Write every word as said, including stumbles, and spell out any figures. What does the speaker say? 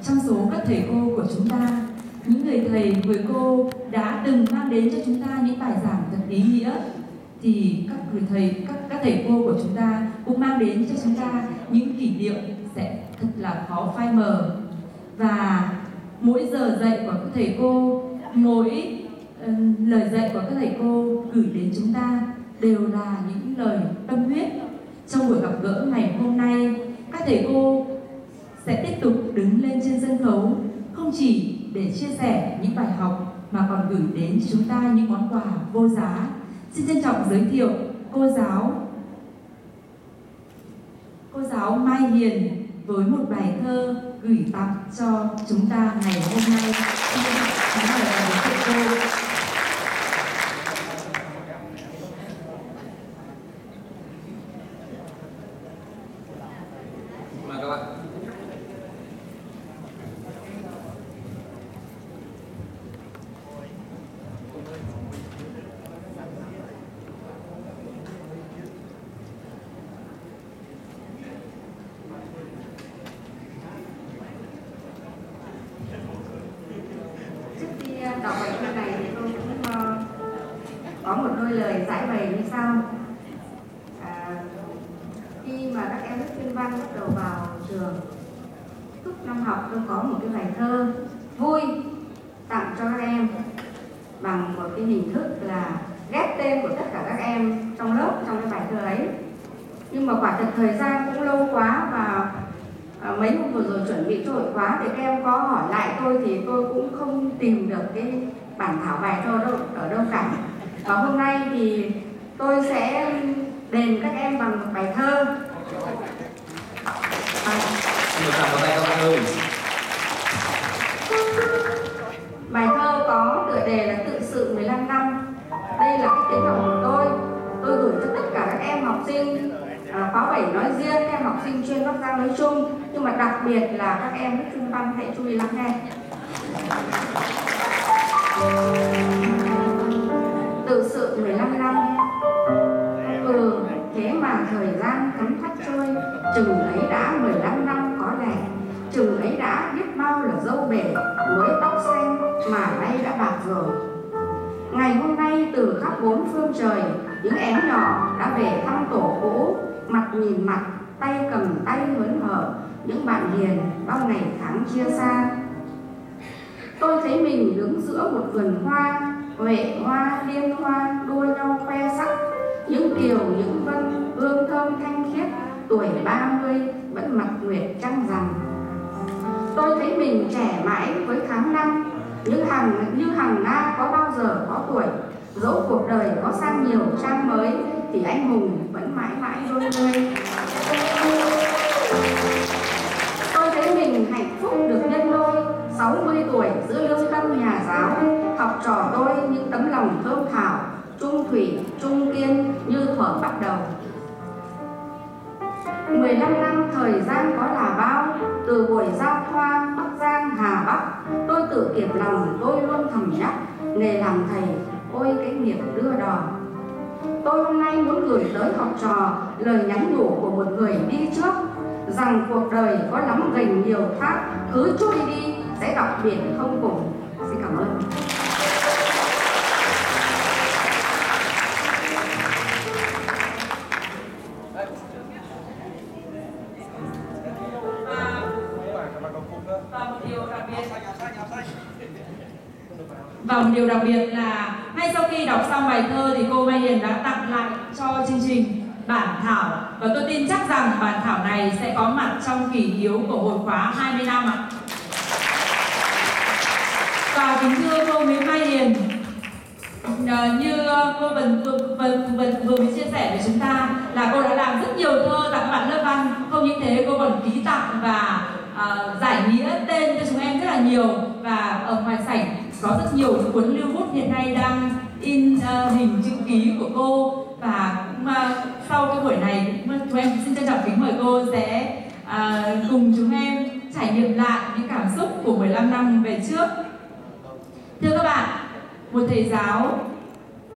trong số các thầy cô của chúng ta, những người thầy, người cô đã từng mang đến cho chúng ta những bài giảng thật ý nghĩa, thì các người thầy, các các thầy cô của chúng ta cũng mang đến cho chúng ta những kỷ niệm sẽ thật là khó phai mờ. Và mỗi giờ dạy của các thầy cô, mỗi uh, lời dạy của các thầy cô gửi đến chúng ta đều là những lời tâm huyết. Trong buổi gặp gỡ ngày hôm nay, các thầy cô sẽ tiếp tục đứng lên trên sân khấu, không chỉ để chia sẻ những bài học mà còn gửi đến cho chúng ta những món quà vô giá. Xin trân trọng giới thiệu cô giáo cô giáo Mai Hiền với một bài thơ gửi tặng cho chúng ta ngày hôm nay. Xin trân trọng giới thiệu cô. Mời các bạn. Đọc bài thơ này thì tôi cũng uh, có một đôi lời giải bày như sau. À, khi mà các em lớp chuyên văn bắt đầu vào trường, lúc năm học tôi có một cái bài thơ vui tặng cho các em bằng một cái hình thức là ghép tên của tất cả các em trong lớp trong cái bài thơ ấy. Nhưng mà quả thật thời gian cũng lâu quá và À, mấy hôm vừa rồi chuẩn bị cho hội khóa thì các em có hỏi lại tôi thì tôi cũng không tìm được cái bản thảo bài thơ đâu ở đâu cả. Và hôm nay thì tôi sẽ đền các em bằng một bài thơ. À, bài thơ có tựa đề là Tự sự mười lăm năm. Đây là cái tiếng lòng của tôi. Tôi gửi cho tất cả các em học sinh À, khóa bảy nói riêng, các em học sinh chuyên Bắc Giang nói chung, nhưng mà đặc biệt là các em lớp chuyên văn hãy chú ý lắng nghe. Tự sự mười lăm năm. Ừ, thế mà thời gian thấm thoát trôi, chừng ấy đã mười lăm năm có lẽ, chừng ấy đã biết bao là dâu bể, mới tóc xanh mà nay đã bạc rồi. Ngày hôm nay từ khắp bốn phương trời, những em nhỏ đã về thăm tổ cũ, mặt nhìn mặt, tay cầm tay hớn hở, những bạn hiền bao ngày tháng chia xa. Tôi thấy mình đứng giữa một vườn hoa, huệ hoa, liên hoa đua nhau khoe sắc, những kiều, những vân, hương thơm thanh khiết, tuổi ba mươi vẫn mặt nguyệt trăng rằm. Tôi thấy mình trẻ mãi với tháng năm, những hàng như hàng Nga có bao giờ có tuổi, dẫu cuộc đời có sang nhiều trang mới thì anh hùng vẫn mãi mãi đôi mươi. Tôi thấy mình hạnh phúc được nhân đôi, sáu mươi tuổi giữa lương tâm nhà giáo, học trò tôi những tấm lòng thơm thảo, trung thủy, trung kiên như thuở bắt đầu. mười lăm năm thời gian có là bao, từ buổi giao thoa Bắc Giang Hà Bắc, tôi tự kiệm lòng tôi luôn thầm nhắc, nghề làm thầy ôi cái nghiệp đưa đò. Tôi hôm nay muốn gửi tới học trò lời nhắn nhủ của một người đi trước, rằng cuộc đời có lắm gành nhiều thác, cứ trôi đi sẽ đọc biển không cùng. Xin cảm ơn. Và một điều đặc biệt Và một điều đặc biệt là ngay sau khi đọc xong bài thơ thì cô Mai Hiền đã tặng lại cho chương trình bản thảo, và tôi tin chắc rằng bản thảo này sẽ có mặt trong kỷ yếu của hội khóa hai mươi năm ạ. Và kính thưa cô Nguyễn Mai Hiền, như cô Vân vừa, vừa, vừa, vừa mới chia sẻ với chúng ta là cô đã làm rất nhiều thơ tặng các bạn lớp văn. Không những thế, cô còn ký tặng và uh, giải nghĩa tên cho chúng em rất là nhiều. Và ở ngoài sảnh có rất nhiều những cuốn lưu bút hiện nay đang in uh, hình chữ ký của cô. Và cũng, uh, sau cái buổi này chúng em xin trân trọng kính mời cô sẽ uh, cùng chúng em trải nghiệm lại những cảm xúc của mười lăm năm về trước. Thưa các bạn, một thầy giáo